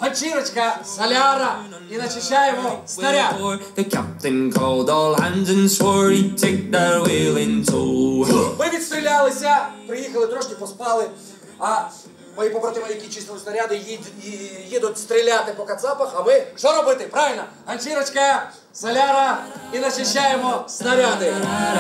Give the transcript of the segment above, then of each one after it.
ганчірочка, соляра і начищаємо снаряд. Ми відстрілялися, приїхали, трошки поспали, а мої побратими, які чистили снаряди, їдуть стріляти по кацапах, а ми що робити? Правильно, ганчірочка, соляра і начищаємо снаряди.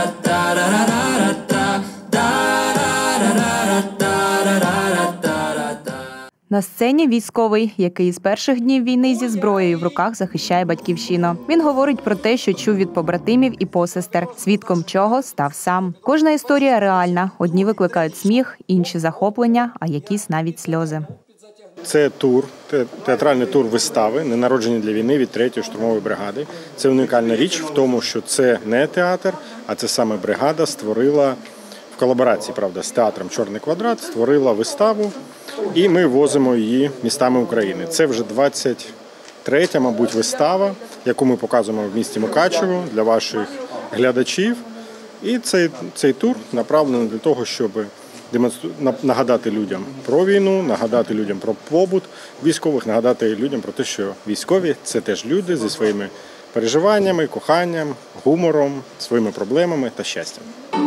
На сцені військовий, який з перших днів війни зі зброєю в руках захищає батьківщину. Він говорить про те, що чув від побратимів і посестер, свідком чого став сам. Кожна історія реальна. Одні викликають сміх, інші – захоплення, а якісь навіть сльози. Це тур, театральний тур вистави «Ненароджені для війни» від 3-ї штурмової бригади. Це унікальна річ в тому, що це не театр, а це саме бригада створила в колаборації, правда, з театром «Чорний квадрат», створила виставу, і ми возимо її містами України. Це вже 23-я, мабуть, вистава, яку ми показуємо в місті Мукачево для ваших глядачів. І цей тур направлений для того, щоб нагадати людям про війну, нагадати людям про побут військових, нагадати людям про те, що військові – це теж люди зі своїми переживаннями, коханням, гумором, своїми проблемами та щастям.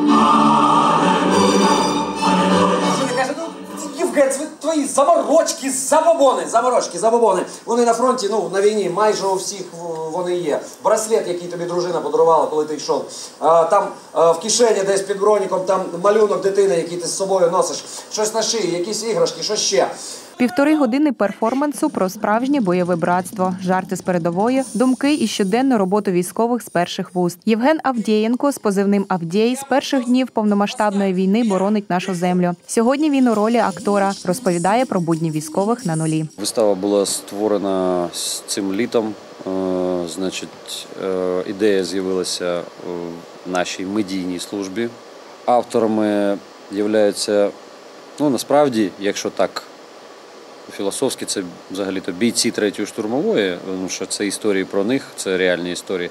Це твої заморочки, забобони. Вони на фронті, на війні, майже у всіх вони є. Браслет, який тобі дружина подарувала, коли ти йшов. Там в кишені десь під броніком, там малюнок дитини, який ти з собою носиш. Щось на шиї, якісь іграшки, що ще. 1,5 години перформансу про справжнє бойове братство, жарти з передової, думки і щоденну роботу військових з перших вуст. Євген Авдєєнко з позивним «Авдєй» з перших днів повномасштабної війни боронить нашу землю. Сьогодні він у ролі актора, розповідає про будні військових на нулі. Вистава була створена цим літом. Ідея з'явилася в нашій медійній службі. Авторами являються, насправді, якщо так, філософськи, це взагалі-то бійці 3-ї штурмової, тому що це історії про них, це реальні історії.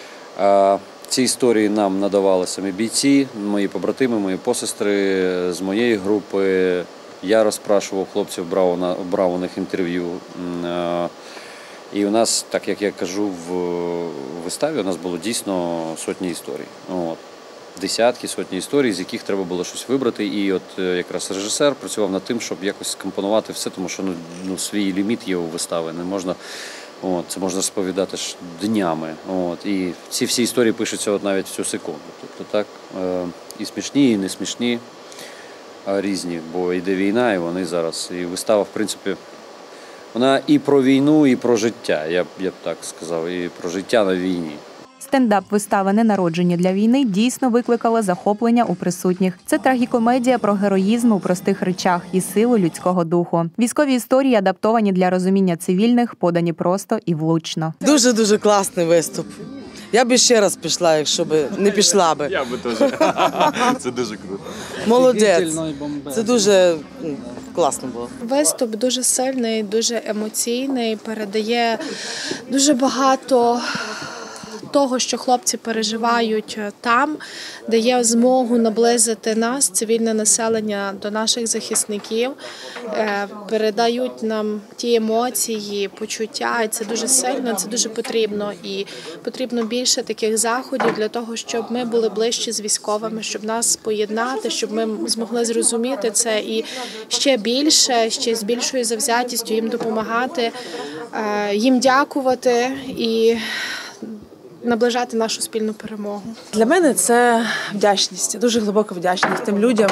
Ці історії нам надавали самі бійці, мої побратими, мої посестри з моєї групи. Я розпрашував хлопців, брав у них інтерв'ю. І у нас, так як я кажу, в виставі у нас було дійсно сотні історій. Десятки, сотні історій, з яких треба було щось вибрати. І от якраз режисер працював над тим, щоб якось скомпонувати все, тому що свій ліміт є у вистави. Не можна, це можна розповідати ж днями. І ці всі історії пишуться навіть в цю секунду. Тобто так, і смішні, і не смішні, а різні. Бо йде війна, і вони зараз. І вистава, в принципі, вона і про війну, і про життя, я б так сказав, і про життя на війні. Стендап-вистава «Ненароджені для війни» дійсно викликала захоплення у присутніх. Це трагікомедія про героїзм у простих речах і силу людського духу. Військові історії, адаптовані для розуміння цивільних, подані просто і влучно. Дуже-дуже класний виступ. Я б ще раз пішла, якщо б не пішла би. Я би теж. Це дуже круто. Молодець. Це дуже класно було. Виступ дуже сильний, дуже емоційний, передає дуже багато того, що хлопці переживають там, дає змогу наблизити нас, цивільне населення, до наших захисників, передають нам ті емоції, почуття, і це дуже сильно, це дуже потрібно. І потрібно більше таких заходів для того, щоб ми були ближче з військовими, щоб нас поєднати, щоб ми змогли зрозуміти це і ще більше, ще з більшою завзятістю їм допомагати, їм дякувати і наближати нашу спільну перемогу. Для мене це вдячність, дуже глибока вдячність тим людям,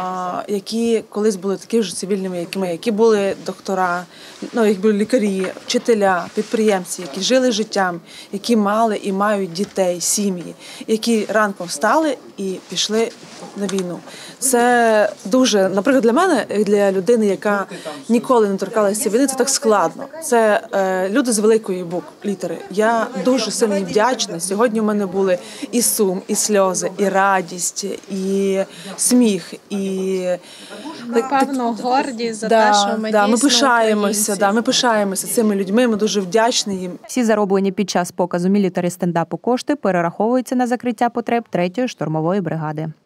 які колись були такі ж цивільними, як ми, які були доктора, які були лікарі, вчителя, підприємці, які жили життям, які мали і мають дітей, сім'ї, які ранком встали і пішли на війну. Це дуже, наприклад, для мене, для людини, яка ніколи не торкалася війни, це так складно. Це люди з великої літери. Я дуже сильно вдячна. Сьогодні у мене були і сум, і сльози, і радість, і сміх, і напевно, гордість за те, що ми дійсно українці. Ми пишаємося цими людьми, ми дуже вдячні їм. Всі зароблені під час показу мілітарі стендапу кошти перераховуються на закриття потреб 3-ї штурмової бригади.